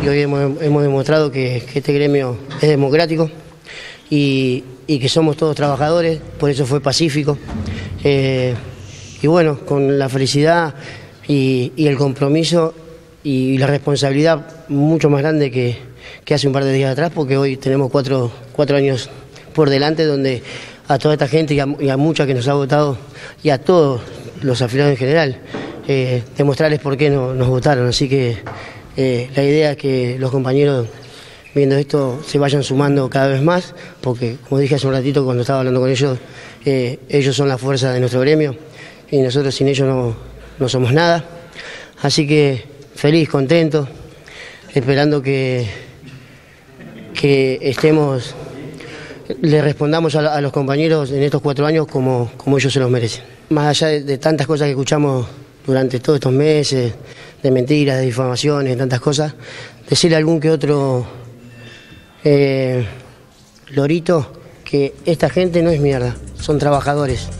que hoy hemos demostrado que este gremio es democrático y que somos todos trabajadores, por eso fue pacífico. Y bueno, con la felicidad y el compromiso y la responsabilidad mucho más grande que hace un par de días atrás, porque hoy tenemos cuatro años por delante donde a toda esta gente y a mucha que nos ha votado y a todos los afiliados en general, demostrarles por qué nos votaron. Así que la idea es que los compañeros viendo esto se vayan sumando cada vez más, porque como dije hace un ratito cuando estaba hablando con ellos, ellos son la fuerza de nuestro gremio y nosotros sin ellos no somos nada. Así que feliz, contento, esperando que estemos, le respondamos a los compañeros en estos 4 años como ellos se los merecen. Más allá de tantas cosas que escuchamos durante todos estos meses, de mentiras, de difamaciones, de tantas cosas, decirle a algún que otro lorito que esta gente no es mierda, son trabajadores.